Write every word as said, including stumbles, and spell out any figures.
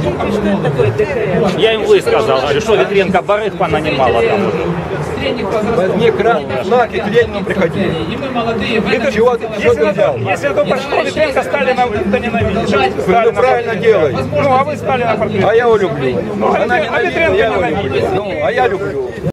Я им высказал, говорю, что Ветренко барыг понанимала там. Возьми красный флаг и к Ленину приходи. Ты чего ты что взял? Если это пошло, Ветренко Сталина это ненавидит. Ну правильно делай. Ну а вы Сталина портрет. А я его люблю. Ну, а Она Ветренко ненавидит, я его ненавидит. люблю. Ну, а я люблю.